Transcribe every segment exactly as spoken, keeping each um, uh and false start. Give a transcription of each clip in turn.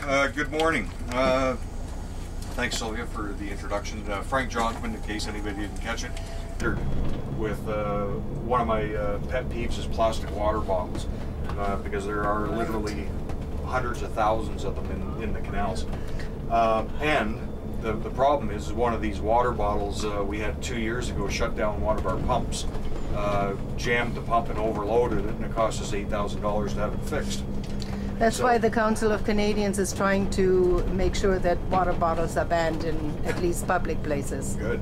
Uh, good morning. Uh, thanks, Sylvia, for the introduction. Uh, Frank Johnson, in case anybody didn't catch it, with uh, one of my uh, pet peeves is plastic water bottles, uh, because there are literally hundreds of thousands of them in, in the canals. Uh, and the, the problem is, is one of these water bottles uh, we had two years ago shut down one of our pumps, uh, jammed the pump and overloaded it, and it cost us eight thousand dollars to have it fixed. That's so, why the Council of Canadians is trying to make sure that water bottles are banned in at least public places. Good.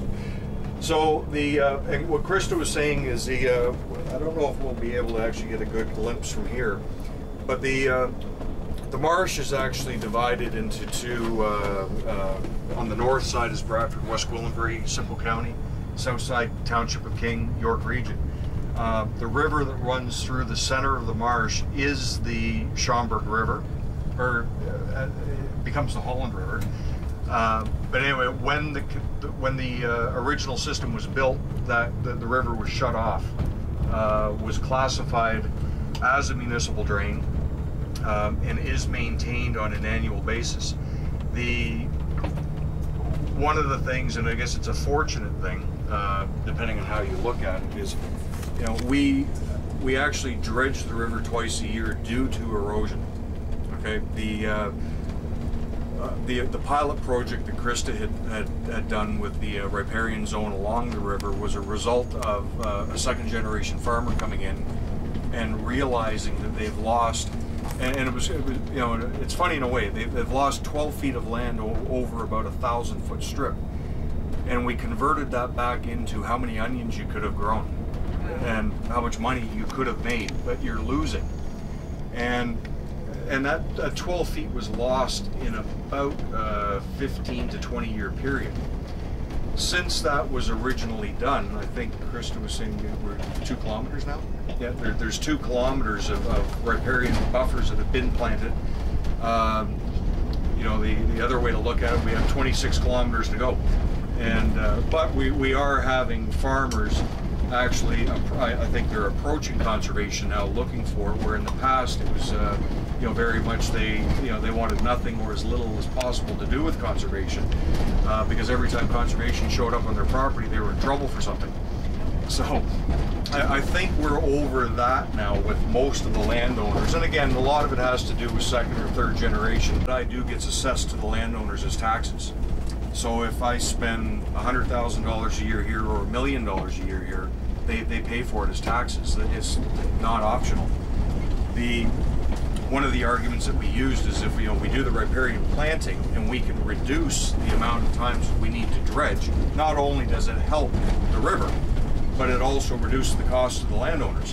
So the uh, and what Krista was saying is the uh, I don't know if we'll be able to actually get a good glimpse from here, but the uh, the marsh is actually divided into two. Uh, uh, on the north side is Bradford, West Gwillimbury, Simcoe County. South side, Township of King, York Region. Uh, the river that runs through the center of the marsh is the Schomberg River, or uh, it becomes the Holland River. Uh, but anyway, when the when the uh, original system was built, that the, the river was shut off, uh, was classified as a municipal drain, um, and is maintained on an annual basis. The one of the things, and I guess it's a fortunate thing, uh, depending on how you look at it, is you know we we actually dredge the river twice a year due to erosion. Okay, the uh, Uh, the the pilot project that Krista had, had, had done with the uh, riparian zone along the river was a result of uh, a second generation farmer coming in and realizing that they've lost, and, and it, was, it was, you know, it's funny in a way, they've, they've lost twelve feet of land over about a thousand foot strip, and we converted that back into how many onions you could have grown and how much money you could have made, but you're losing. And And that uh, twelve feet was lost in about uh, fifteen to twenty year period. Since that was originally done, I think Krista was saying we're two kilometers now? Yeah, there, there's two kilometers of, of riparian buffers that have been planted. Um, you know, the, the other way to look at it, we have twenty-six kilometers to go. And, uh, but we, we are having farmers actually, I think they're approaching conservation now, looking for it, where in the past it was, uh, you know, very much they, you know, they wanted nothing or as little as possible to do with conservation, uh, because every time conservation showed up on their property, they were in trouble for something. So I, I think we're over that now with most of the landowners. And again, a lot of it has to do with second or third generation. What I do gets assessed to the landowners as taxes. So if I spend one hundred thousand dollars a year here or a million dollars a year here, they, they pay for it as taxes. It's not optional. The one of the arguments that we used is if you know we do the riparian planting and we can reduce the amount of times we need to dredge, not only does it help the river, but it also reduces the cost to the landowners.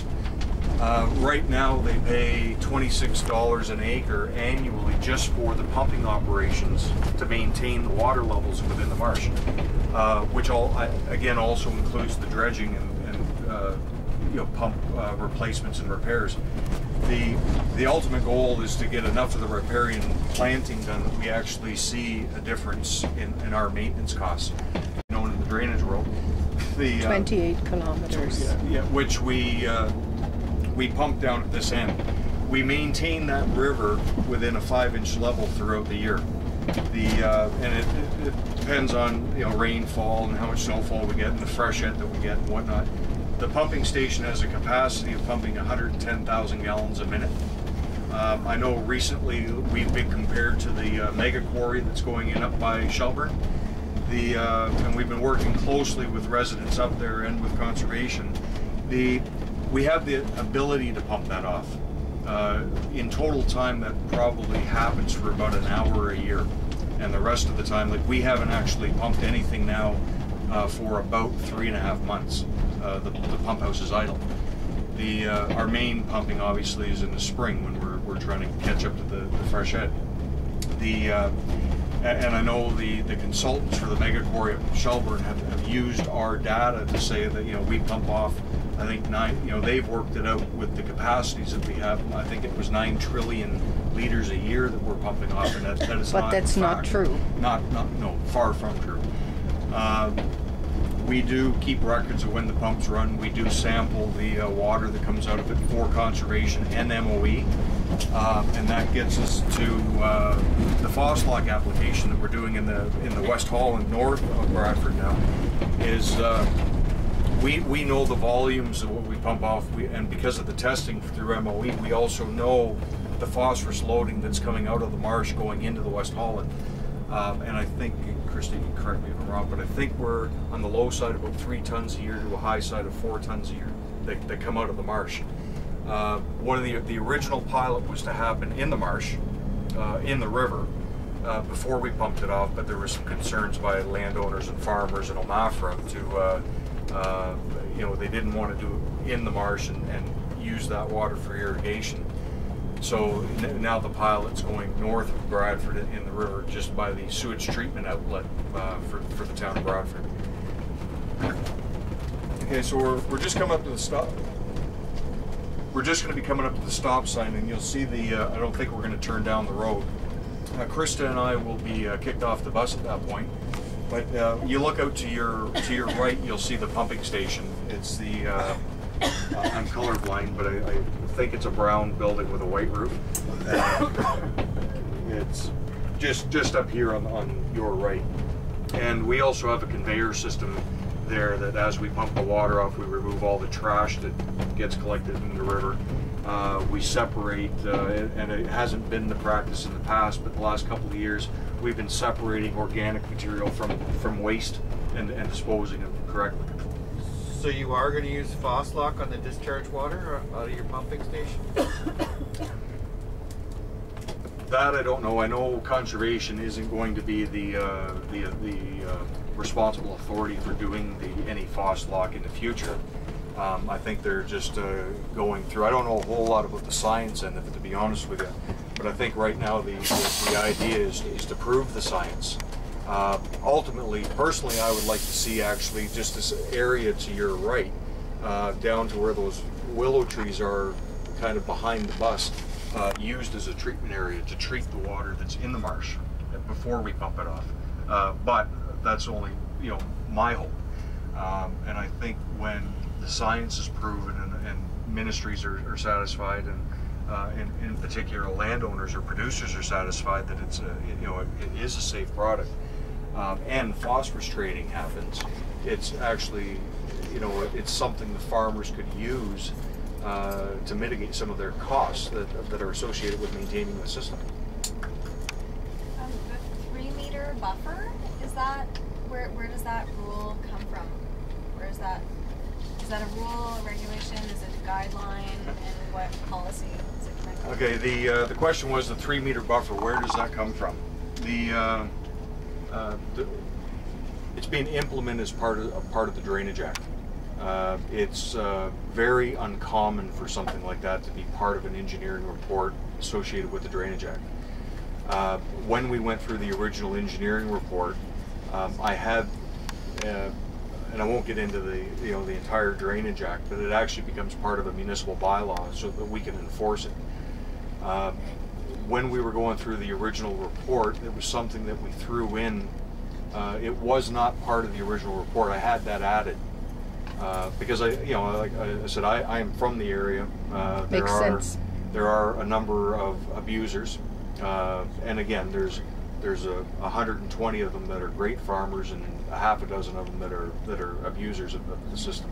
Uh, right now they pay twenty-six dollars an acre annually just for the pumping operations to maintain the water levels within the marsh, uh, which all again also includes the dredging and, and uh, you know pump uh, replacements and repairs. The the ultimate goal is to get enough of the riparian planting done that we actually see a difference in, in our maintenance costs. Known in the drainage world, the uh, twenty-eight kilometers. Yeah, yeah, which we. Uh, We pump down at this end. We maintain that river within a five-inch level throughout the year. The uh, and it, it, it depends on you know rainfall and how much snowfall we get and the freshet that we get and whatnot. The pumping station has a capacity of pumping one hundred ten thousand gallons a minute. Um, I know recently we've been compared to the uh, mega quarry that's going in up by Shelburne. The uh, and we've been working closely with residents up there and with conservation. The We have the ability to pump that off. Uh, in total time, that probably happens for about an hour a year. And the rest of the time, like we haven't actually pumped anything now uh, for about three and a half months. Uh, the, the pump house is idle. The, uh, our main pumping obviously is in the spring when we're, we're trying to catch up to the, the freshet. The, uh, and I know the, the consultants for the mega quarry at Shelburne have, have used our data to say that, you know, we pump off I think nine, you know, they've worked it out with the capacities that we have. I think it was nine trillion liters a year that we're pumping off, and that, that is but not that's not true. Not, not, no, far from true. Um, we do keep records of when the pumps run. We do sample the uh, water that comes out of it for conservation and M O E. Um, and that gets us to uh, the Foslock application that we're doing in the in the West Holland north of Bradford now. Is uh, we we know the volumes of what we pump off, we, and because of the testing through M O E, we also know the phosphorus loading that's coming out of the marsh going into the West Holland. Um, and I think, Christy, you can correct me if I'm wrong, but I think we're on the low side about three tons a year to a high side of four tons a year that, that come out of the marsh. Uh, one of the the original pilot was to happen in the marsh, uh, in the river, uh, before we pumped it off, but there were some concerns by landowners and farmers in Omafra to, uh, uh, you know, they didn't want to do it in the marsh and, and use that water for irrigation. So now the pilot's going north of Bradford in the river, just by the sewage treatment outlet uh, for, for the town of Bradford. Okay, so we're, we're just coming up to the stop. We're just going to be coming up to the stop sign, and you'll see the, uh, I don't think we're going to turn down the road. Uh, Krista and I will be uh, kicked off the bus at that point. But uh, you look out to your, to your right, you'll see the pumping station. It's the, uh, I'm colorblind, but I, I think it's a brown building with a white roof. Uh, it's just just up here on, on your right. And we also have a conveyor system there that as we pump the water off, we remove all the trash that gets collected in the river. Uh, we separate, uh, and it hasn't been the practice in the past, but the last couple of years, we've been separating organic material from, from waste and, and disposing of it correctly. So you are going to use Foslock on the discharge water out of your pumping station? That I don't know. I know conservation isn't going to be the uh, the the uh, responsible authority for doing the any Foslock in the future. Um, I think they're just uh, going through. I don't know a whole lot about the science end of it, to be honest with you. But I think right now the the, the idea is is to prove the science. Uh, ultimately, personally, I would like to see actually just this area to your right, uh, down to where those willow trees are, kind of behind the bus, uh, used as a treatment area to treat the water that's in the marsh before we pump it off. Uh, but that's only, you know, my hope. Um, and I think when the science is proven and, and ministries are, are satisfied, and uh, in, in particular landowners or producers are satisfied that it's a, you know, it, it is a safe product. Um, and phosphorus trading happens, it's actually, you know, it's something the farmers could use uh, to mitigate some of their costs that, that are associated with maintaining the system. Um, the three meter buffer, is that, where, where does that rule come from? Where is that, is that a rule, a regulation, is it a guideline, and what policy is it connected to? Okay, the, uh, the question was the three meter buffer, where does that come from? The, uh, Uh, the, it's being implemented as part of, a part of the Drainage Act. Uh, it's uh, very uncommon for something like that to be part of an engineering report associated with the Drainage Act. Uh, when we went through the original engineering report, um, I had, uh, and I won't get into the you know the entire Drainage Act, but it actually becomes part of a municipal bylaw so that we can enforce it. Uh, When we were going through the original report, it was something that we threw in. Uh, it was not part of the original report. I had that added uh, because I, you know, like I said, I, I am from the area. Uh, there Makes are, sense. There are a number of abusers, uh, and again, there's there's a one hundred twenty of them that are great farmers, and a half a dozen of them that are that are abusers of the, the system.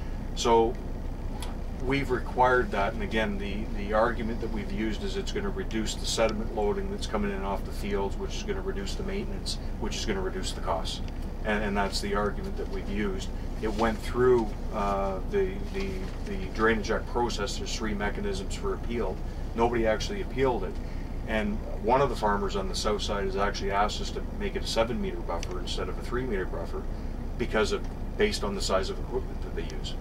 So we've required that, and again, the, the argument that we've used is it's going to reduce the sediment loading that's coming in off the fields, which is going to reduce the maintenance, which is going to reduce the costs. And, and that's the argument that we've used. It went through uh, the, the, the Drainage Act process. There's three mechanisms for appeal. Nobody actually appealed it. And one of the farmers on the south side has actually asked us to make it a seven meter buffer instead of a three meter buffer because of, based on the size of equipment that they use.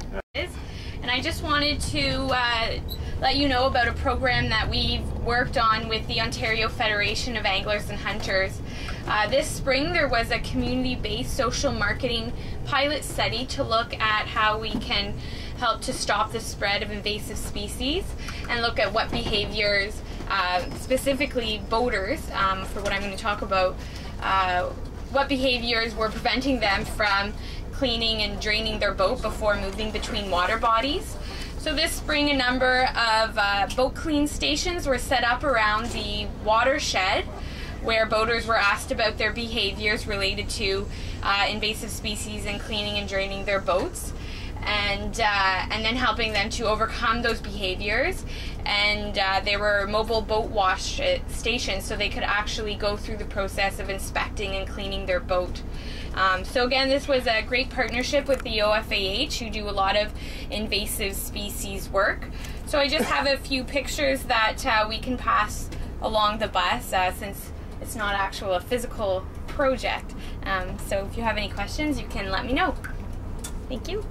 And I just wanted to uh, let you know about a program that we've worked on with the Ontario Federation of Anglers and Hunters. Uh, this spring there was a community-based social marketing pilot study to look at how we can help to stop the spread of invasive species and look at what behaviors, uh, specifically boaters, um, for what I'm going to talk about, uh, what behaviors were preventing them from cleaning and draining their boat before moving between water bodies. So this spring, a number of uh, boat clean stations were set up around the watershed, where boaters were asked about their behaviors related to uh, invasive species and cleaning and draining their boats, and uh, and then helping them to overcome those behaviors. And uh, there were mobile boat wash stations, so they could actually go through the process of inspecting and cleaning their boat. Um, so again, this was a great partnership with the O F A H, who do a lot of invasive species work. So I just have a few pictures that uh, we can pass along the bus, uh, since it's not actual a physical project. Um, so if you have any questions, you can let me know. Thank you.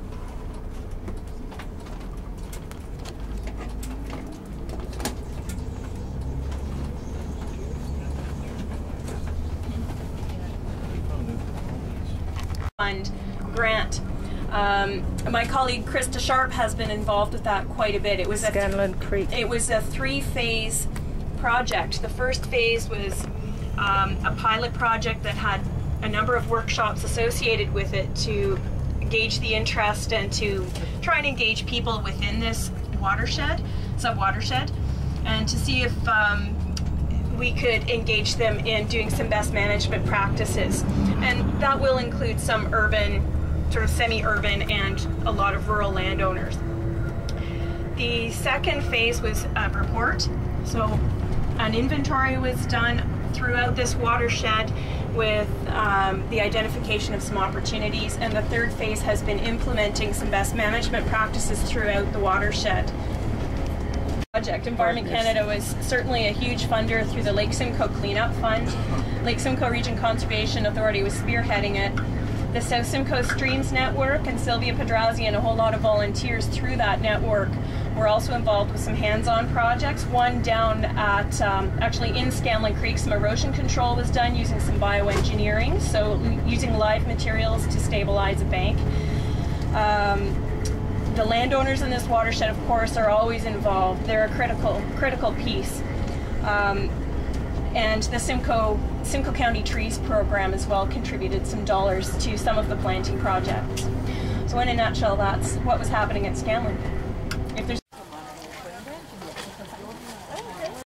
Fund grant. Um, my colleague Krista Sharp has been involved with that quite a bit. It was a Scanlon Creek. It was a three-phase project. The first phase was um, a pilot project that had a number of workshops associated with it to gauge the interest and to try and engage people within this watershed, sub-watershed, and to see if um, we could engage them in doing some best management practices. And that will include some urban, sort of semi-urban, and a lot of rural landowners. The second phase was a report. So an inventory was done throughout this watershed with um, the identification of some opportunities. And the third phase has been implementing some best management practices throughout the watershed. Project. Environment Canada was certainly a huge funder through the Lake Simcoe Cleanup Fund. Lake Simcoe Region Conservation Authority was spearheading it. The South Simcoe Streams Network and Sylvia Pedrazi and a whole lot of volunteers through that network were also involved with some hands-on projects. One down at, um, actually in Scanlon Creek, some erosion control was done using some bioengineering, so using live materials to stabilize a bank. Um, The landowners in this watershed, of course, are always involved. They're a critical, critical piece. Um, and the Simcoe, Simcoe County Trees program as well contributed some dollars to some of the planting projects. So in a nutshell, that's what was happening at Scanlon.